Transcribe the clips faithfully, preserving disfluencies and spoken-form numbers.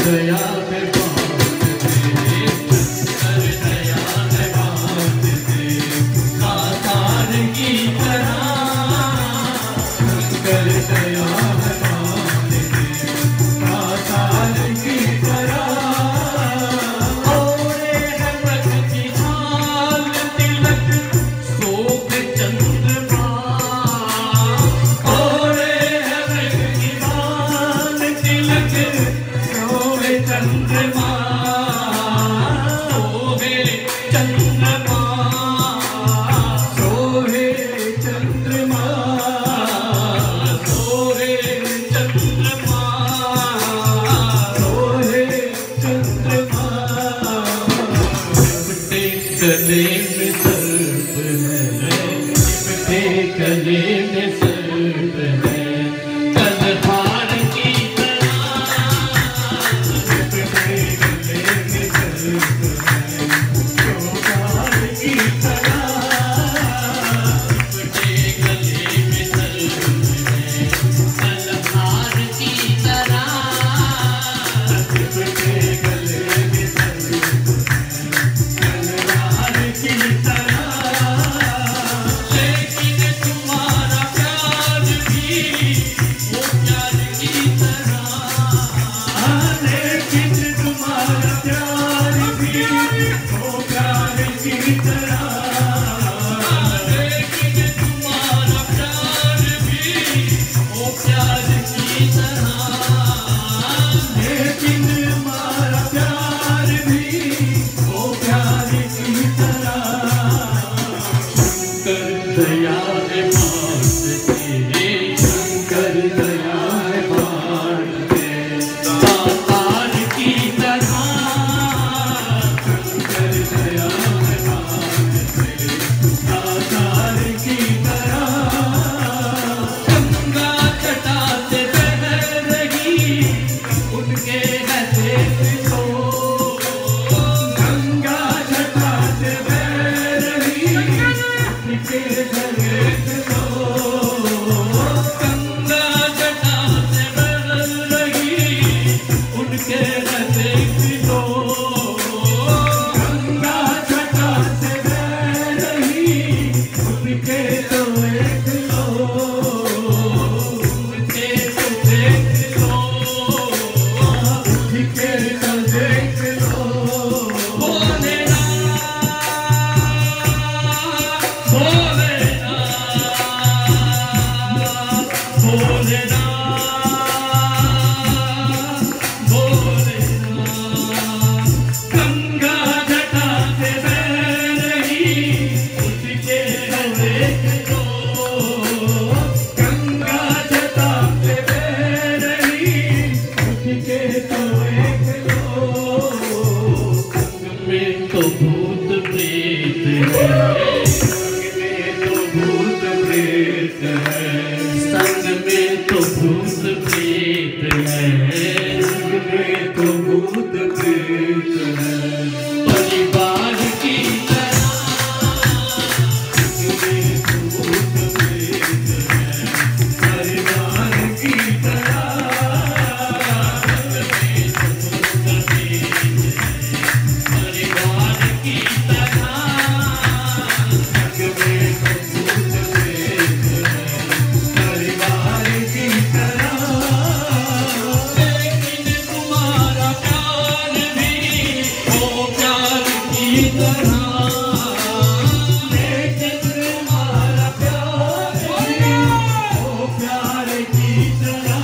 दया में बांधते, शंकर दया में बांधते, दातार की तरह, शंकर दया में बांधते, दातार की तरह। ओरे है व्रत की ढाल तिलक शोभ चंद्रमा, ओरे है व्रत की ढाल तिलक शोभ चंद्रमा, शोभे चंद्रमा, शोभे चंद्रमा, शोभे चंद्रमा, शोभे चंद्रमा। लिपटे गले में सर्प है, लिपटे गले में सर्प है, कलहार की तरह, लिपटे गले में सर्प है, कलहार की तरह, लिपटे गले में सर्प है, कलहार की तरह, लिपटे गले में सर्प है, कलहार की तरह। लेकिन तुम्हारा प्यार भी वो प्यार की तरह, लेकिन तुम्हारा प्यार भी वो प्यार की तरह, लेकिन तुम्हारा प्यार भी वो प्यार की तरह, लेकिन तुम्हारा प्यार भी वो प्यार की तरह। शंकर दया है बांधते, शंकर दया है बांधते, दातार की तरह, शंकर दया है बांधते, दातार की तरह। गंगा जटा से बह रही उनके है देख लो, गंगा जटा से बह रही उनके है देख लो, गंगा जटा से बह रही उनके है देख लो, गंगा जटा से बह रही उनके तो देख लो, उनके तो देख लो, उनके तो देख लो। भोलेनाथ, भोलेनाथ, भोलेनाथ, भोलेनाथ, गंगा जटा से बह रही उसके है देख लो, गंगा जटा से बह रही उसके तो देख लो। संग में तो भूत प्रेत है, संग में तो भूत प्रेत है, संग में तो भूत प्रेत है, संग में तो भूत प्रेत है, परिवार की तरह, संग में तो भूत प्रेत है, परिवार की तरह, संग में तो भूत प्रेत है, परिवार की तरह, संग में तो भूत प्रेत है, परिवार की तरह। लेकिन तुम्हारा प्यार भी वो प्यार की तरह, लेकिन तुम्हारा प्यार भी वो प्यार की तरह,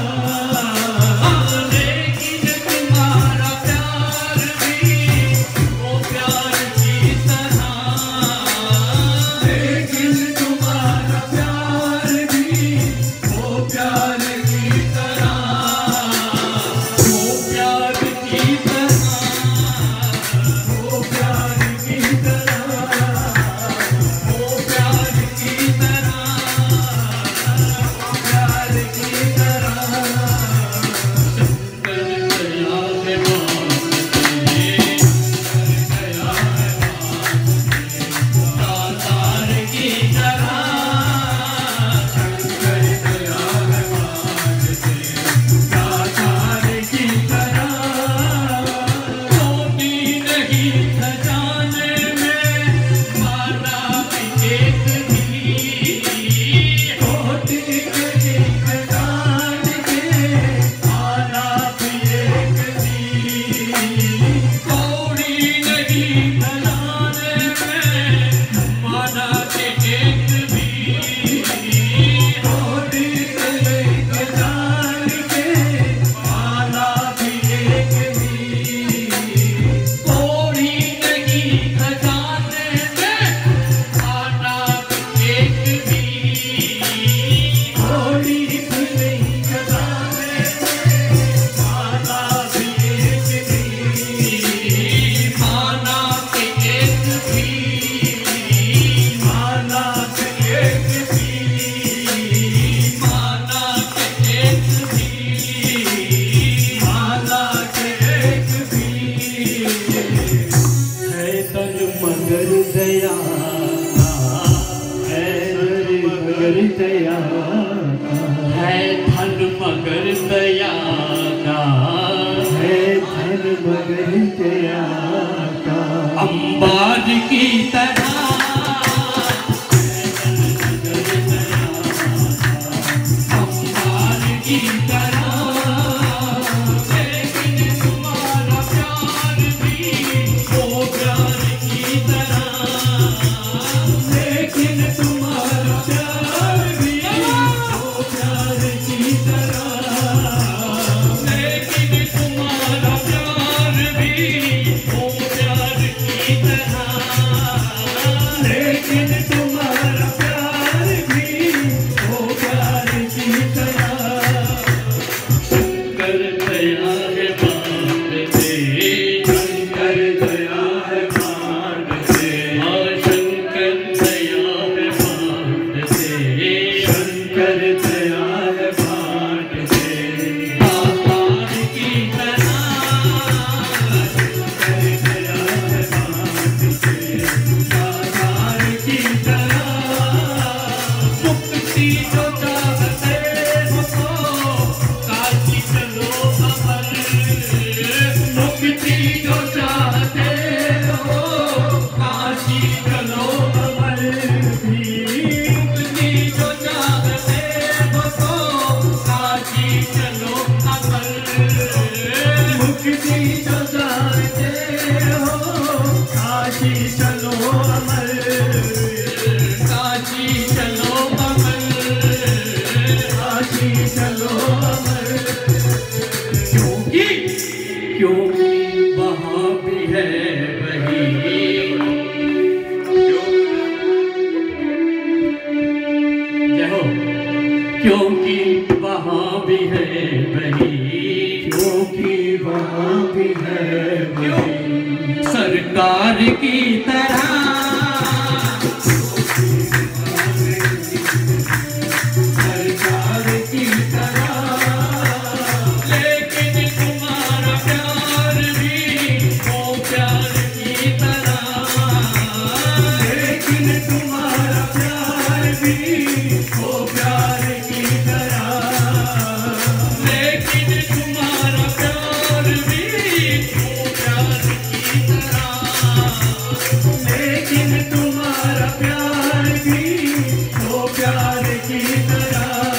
लेकिन तुम्हारा प्यार भी वो प्यार की तरह, लेकिन तुम्हारा प्यार भी वो प्यार की तरह, वो प्यार की तरह, वो प्यार की तरह, वो प्यार की तरह, वो प्यार की तरह। शंकर दया में बांधते, शंकर दया में बांधते, दातार की तरह, शंकर दया में बांधते, की तरह, लेकिन तुम्हारा प्यार भी वो प्यार की तरह, लेकिन तुम्हारा प्यार भी वो प्यार की तरह, लेकिन तुम्हारा प्यार भी वो प्यार की तरह, लेकिन तुम्हारा प्यार भी वो प्यार की तरह। शंकर दया है बांध दे, शंकर दया है बांध दे, हाँ शंकर दया है बांध दे, शंकर दया है बांध दे, आकार की तरह, शंकर दया है बांध दे, आकार की तरह, मुक्ति जो चाहते हो काशी चलो अमर, मुक्ति जो चाहते हो काशी चलो अमर भी, मुक्ति जो चाहते हो काशी चलो अमर, मुक्ति जो चाहते हो काशी चलो अमर, काशी चलो अमर, काशी चलो अमर, क्योंकि क्योंकि वहाँ भी है वही, जय हो, क्योंकि वहाँ भी है वही, क्योंकि वहाँ भी है वही, सरकार की तरह, सरकार की तरह, लेकिन तुम्हारा प्यार भी वो प्यार की तरह, लेकिन तुम्हारा प्यार भी वो प्यार की तरह, लेकिन तुम्हारा प्यार भी वो प्यार की तरह, लेकिन तुम्हारा प्यार भी वो प्यार की तरह।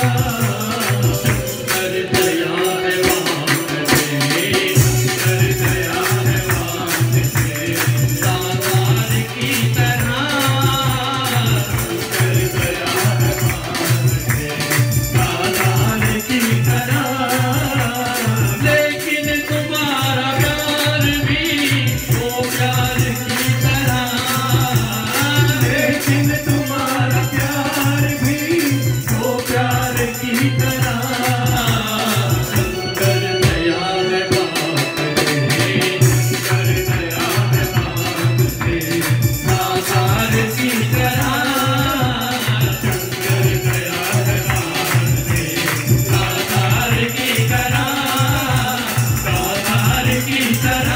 शंकर दया है बांध दे, शंकर दया है बांध दे, साकार की तरह, शंकर दया है बांध दे, साकार की तरह, लेकिन तुम्हारा प्यार भी वो प्यार की तरह, लेकिन तुम्हारा प्यार भी वो प्यार की तरह। शंकर दया है बांध दे, शंकर दया है बांध दे, साकार की तरह, शंकर दया है बांध दे, साकार की तरह, साकार की तरह।